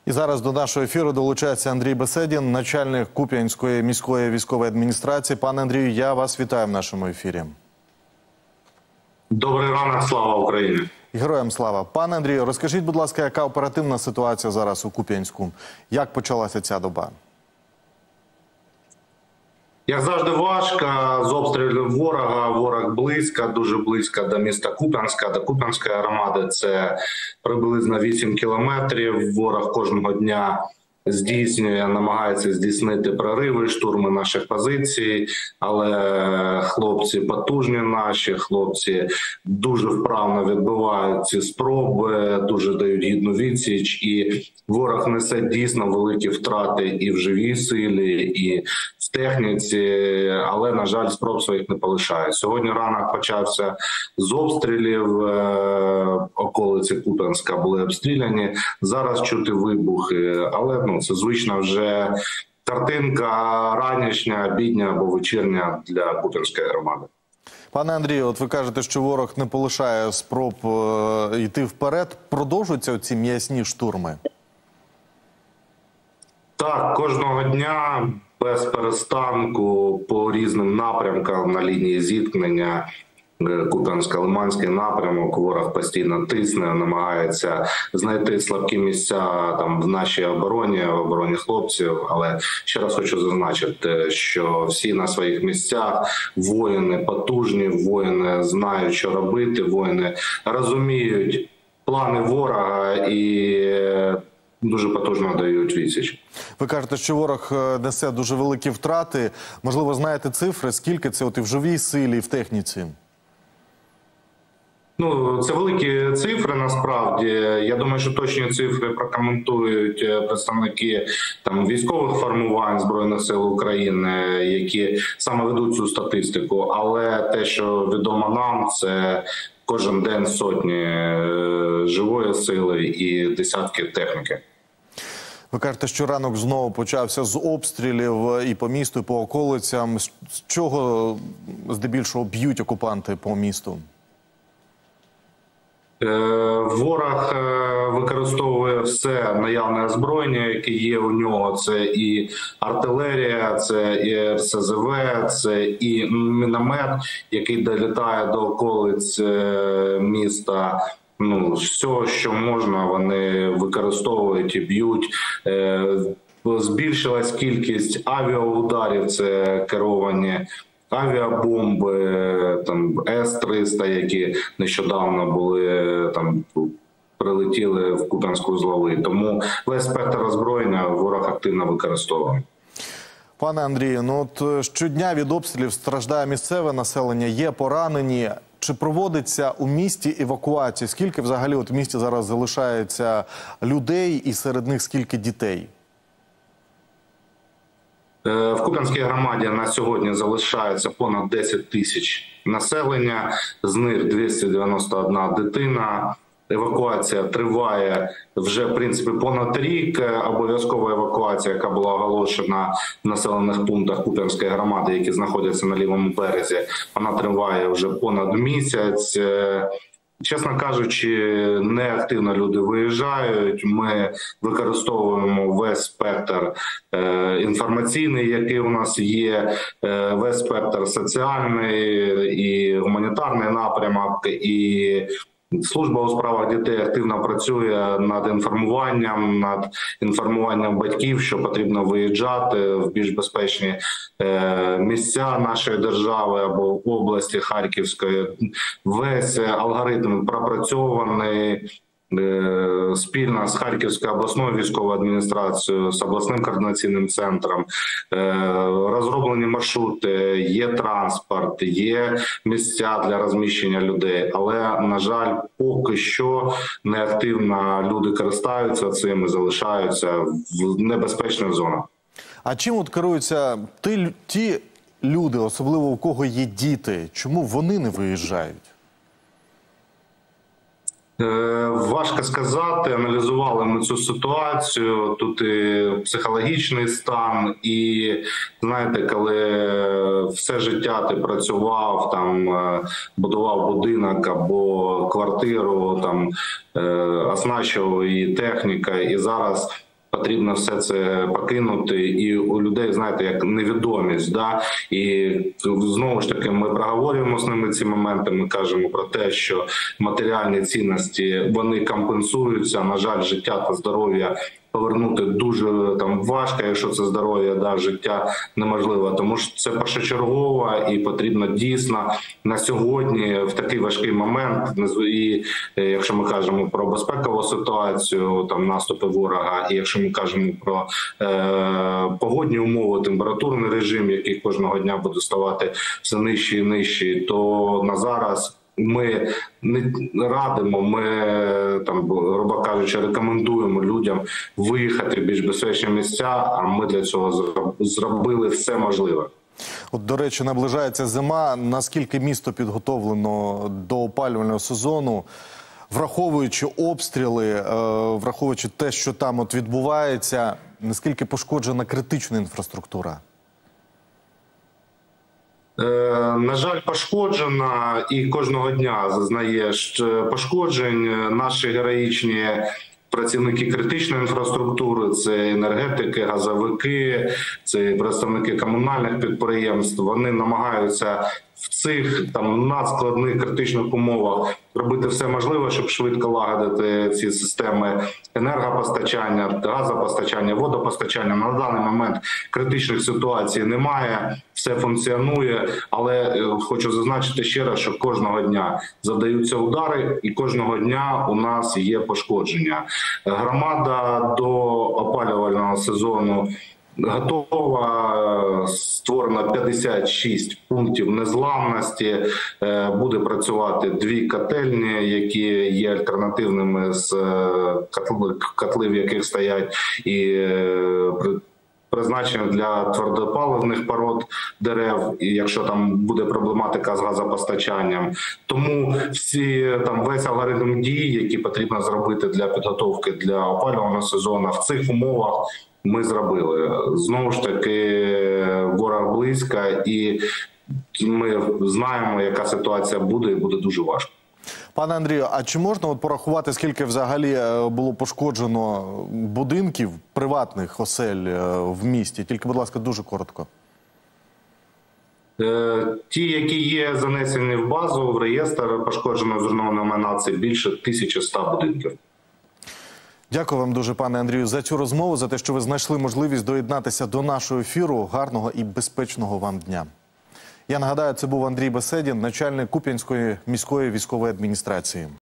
І зараз до нашого ефіру долучається Андрій Беседін, начальник Куп'янської міської військової адміністрації. Пане Андрію, я вас вітаю в нашому ефірі. Добрий ранок, слава Україні! Героям слава. Пане Андрію, розкажіть, будь ласка, яка оперативна ситуація зараз у Куп'янську? Як почалася ця доба? Як завжди важко, з обстрілів ворога, ворог близько, дуже близько до міста Куп'янська, до Куп'янської громади, це приблизно 8 кілометрів. Ворог кожного дня здійснює, намагається здійснити прориви, штурми наших позицій, але хлопці потужні наші, хлопці дуже вправно відбивають ці спроби, дуже дають гідну відсіч, і ворог несе дійсно великі втрати і в живій силі, і в техніці, але, на жаль, спроб своїх не полишає. Сьогодні ранок почався з обстрілів, околиці Куп'янська були обстріляні, зараз чути вибухи, але це звична вже картинка ранішня, обідня або вечірня для Куп'янської громади. Пане Андрію, от ви кажете, що ворог не полишає спроб йти вперед. Продовжуються ці м'ясні штурми? Так, кожного дня без перестанку по різним напрямкам на лінії зіткнення. Куп'янсько-Лиманський напрямок, ворог постійно тисне, намагається знайти слабкі місця там в нашій обороні, в обороні хлопців. Але ще раз хочу зазначити, що всі на своїх місцях, воїни потужні, воїни знають, що робити, воїни розуміють плани ворога і дуже потужно дають відсіч. Ви кажете, що ворог несе дуже великі втрати. Можливо, знаєте цифри, скільки це от і в живій силі, і в техніці? Це великі цифри, насправді. Я думаю, що точні цифри прокоментують представники військових формувань Збройних сил України, які саме ведуть цю статистику. Але те, що відомо нам, це кожен день сотні живої сили і десятки техніки. Ви кажете, що ранок знову почався з обстрілів і по місту, і по околицям. З чого здебільшого б'ють окупанти по місту? Ворог використовує все наявне озброєння, яке є у нього. Це і артилерія, це і РСЗВ, це і міномет, який долітає до околиць міста. Все, що можна, вони використовують і б'ють. Збільшилась кількість авіаударів, це керовані авіабомби, С-300, які нещодавно були прилетіли в Куп'янську узловий. Тому весь спектр озброєння ворог активно використовує. Пане Андрію, щодня від обстрілів страждає місцеве населення, є поранені. Чи проводиться у місті евакуація? Скільки взагалі в місті зараз залишається людей і серед них скільки дітей? В Куп'янській громаді на сьогодні залишається понад 10 тисяч населення, з них 291 дитина. Евакуація триває вже, в принципі, понад рік. Обов'язкова евакуація, яка була оголошена в населених пунктах Куп'янської громади, які знаходяться на лівому березі, вона триває вже понад місяць. Чесно кажучи, неактивно люди виїжджають. Ми використовуємо весь спектр інформаційний, який у нас є, весь спектр соціальний і гуманітарний напрямок, і Служба у справах дітей активно працює над інформуванням батьків, що потрібно виїжджати в більш безпечні місця нашої держави або в області Харківської. Весь алгоритм пропрацьований спільно з Харківською обласною військовою адміністрацією, з обласним координаційним центром. Розроблені маршрути, є транспорт, є місця для розміщення людей. Але, на жаль, поки що неактивно люди користаються цим і залишаються в небезпечних зонах. А чим керуються ті люди, особливо у кого є діти? Чому вони не виїжджають? Важко сказати, аналізували ми цю ситуацію, тут і психологічний стан, і, знаєте, коли все життя ти працював, будував будинок або квартиру, оснащував її техніка, і зараз потрібно все це покинути. І у людей, знаєте, як невідомість. Да? І знову ж таки ми проговорюємо з ними ці моменти, ми кажемо про те, що матеріальні цінності, вони компенсуються. На жаль, життя та здоров'я повернути дуже важко, якщо це здоров'я, да, життя неможливо. Тому що це першочергово і потрібно дійсно на сьогодні в такий важкий момент, і якщо ми кажемо про безпекову ситуацію, наступи ворога, і якщо ми кажемо про погодні умови, температурний режим, який кожного дня буде ставати все нижче і нижче, то на зараз ми не радимо, ми грубо кажучи, рекомендуємо людям виїхати в більш безпечні місця, а ми для цього зробили все можливе. От, до речі, наближається зима. Наскільки місто підготовлено до опалювального сезону, враховуючи обстріли, враховуючи те, що там відбувається, наскільки пошкоджена критична інфраструктура? На жаль, пошкоджена і кожного дня зазнає пошкоджень. Наші героїчні працівники критичної інфраструктури, це енергетики, газовики, це представники комунальних підприємств. Вони намагаються в цих надскладних критичних умовах робити все можливе, щоб швидко лагодити ці системи енергопостачання, газопостачання, водопостачання. На даний момент критичних ситуацій немає, все функціонує, але хочу зазначити ще раз, що кожного дня завдаються удари і кожного дня у нас є пошкодження. Громада до опалювального сезону готова, створено 56 пунктів незламності, буде працювати 2 котельні, які є альтернативними з котли, в яких стоять і призначені для твердопаливних пород дерев, і якщо там буде проблематика з газопостачанням. Тому весь алгоритм дій, які потрібно зробити для підготовки для опалювального сезону, в цих умовах ми зробили. Знову ж таки, ворог близько, і ми знаємо, яка ситуація буде, і буде дуже важко. Пане Андрію, а чи можна порахувати, скільки взагалі було пошкоджено будинків, приватних осель в місті? Тільки, будь ласка, дуже коротко. Ті, які є занесені в базу, в реєстр пошкодженого зруйнованого майна, це більше 1100 будинків. Дякую вам дуже, пане Андрію, за цю розмову, за те, що ви знайшли можливість доєднатися до нашого ефіру. Гарного і безпечного вам дня. Я нагадаю, це був Андрій Беседін, начальник Куп'янської міської військової адміністрації.